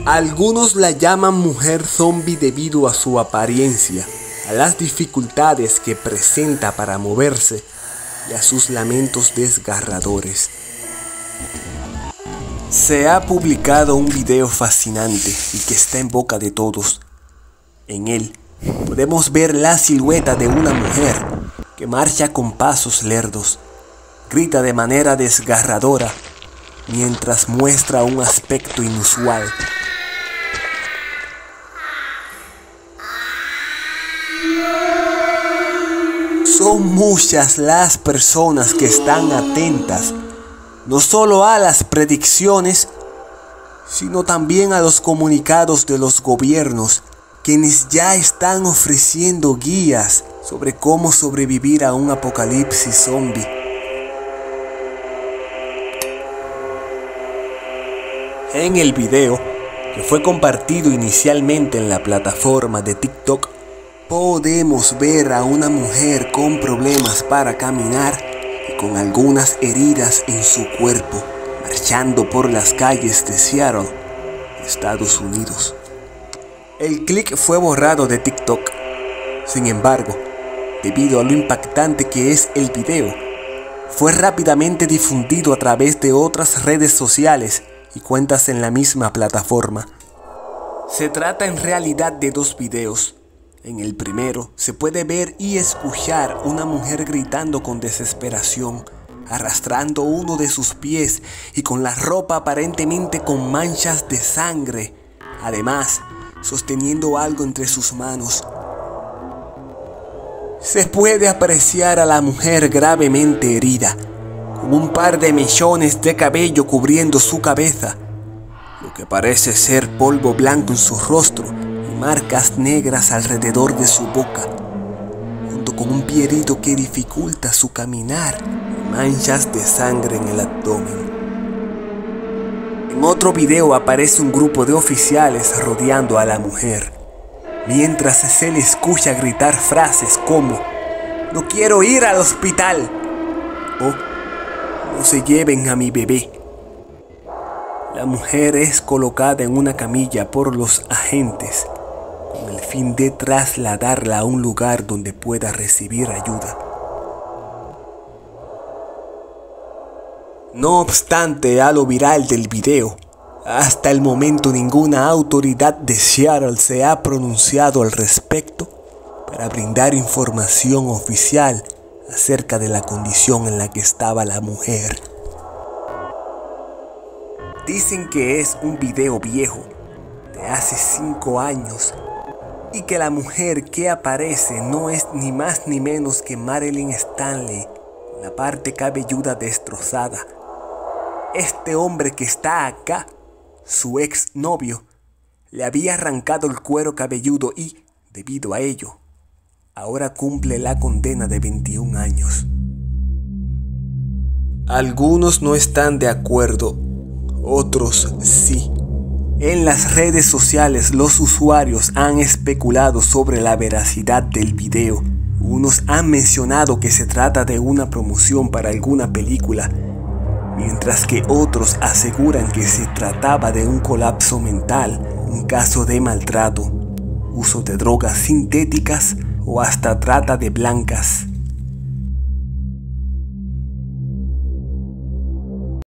Algunos la llaman mujer zombie debido a su apariencia, a las dificultades que presenta para moverse y a sus lamentos desgarradores. Se ha publicado un video fascinante y que está en boca de todos. En él podemos ver la silueta de una mujer que marcha con pasos lerdos, grita de manera desgarradora mientras muestra un aspecto inusual. Son muchas las personas que están atentas, no solo a las predicciones, sino también a los comunicados de los gobiernos, quienes ya están ofreciendo guías sobre cómo sobrevivir a un apocalipsis zombie. En el video, que fue compartido inicialmente en la plataforma de TikTok, podemos ver a una mujer con problemas para caminar y con algunas heridas en su cuerpo, marchando por las calles de Seattle, Estados Unidos. El clip fue borrado de TikTok. Sin embargo, debido a lo impactante que es el video, fue rápidamente difundido a través de otras redes sociales y cuentas en la misma plataforma. Se trata en realidad de dos videos. En el primero se puede ver y escuchar una mujer gritando con desesperación, arrastrando uno de sus pies y con la ropa aparentemente con manchas de sangre, además sosteniendo algo entre sus manos. Se puede apreciar a la mujer gravemente herida, con un par de mechones de cabello cubriendo su cabeza, lo que parece ser polvo blanco en su rostro y marcas negras alrededor de su boca, junto con un pie herido que dificulta su caminar y manchas de sangre en el abdomen. En otro video aparece un grupo de oficiales rodeando a la mujer, mientras se le escucha gritar frases como "No quiero ir al hospital" o "No se lleven a mi bebé". La mujer es colocada en una camilla por los agentes con el fin de trasladarla a un lugar donde pueda recibir ayuda. No obstante a lo viral del video, hasta el momento ninguna autoridad de Seattle se ha pronunciado al respecto para brindar información oficial acerca de la condición en la que estaba la mujer. Dicen que es un video viejo, de hace 5 años, y que la mujer que aparece no es ni más ni menos que Marilyn Stanley, con la parte cabelluda destrozada. Este hombre que está acá, su ex novio, le había arrancado el cuero cabelludo y, debido a ello, ahora cumple la condena de 21 años. Algunos no están de acuerdo, otros sí. En las redes sociales los usuarios han especulado sobre la veracidad del video. Unos han mencionado que se trata de una promoción para alguna película, mientras que otros aseguran que se trataba de un colapso mental, un caso de maltrato, uso de drogas sintéticas o hasta trata de blancas.